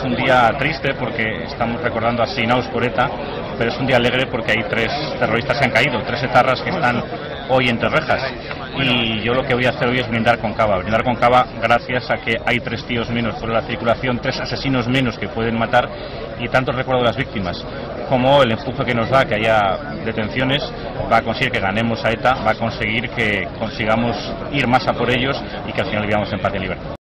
un día triste porque estamos recordando asesinados por ETA, pero es un día alegre porque hay 3 terroristas que han caído, 3 etarras que están hoy entre rejas. Y yo lo que voy a hacer hoy es brindar con cava gracias a que hay 3 tíos menos por la circulación, 3 asesinos menos que pueden matar, y tanto el recuerdo de las víctimas como el empuje que nos da que haya detenciones va a conseguir que ganemos a ETA, va a conseguir que consigamos ir más a por ellos y que al final vivamos en paz y libertad.